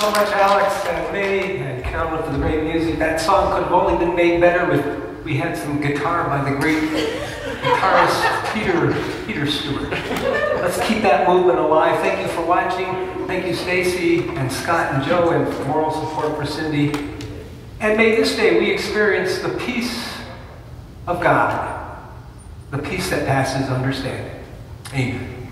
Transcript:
so much, Alex and May and Carolyn, for the great music. That song could have only been made better if we had some guitar by the great guitarist Peter Stewart. Let's keep that movement alive. Thank you for watching. Thank you, Stacy and Scott and Joe, and for moral support for Cindy. And may this day we experience the peace of God, the peace that passes understanding. Amen.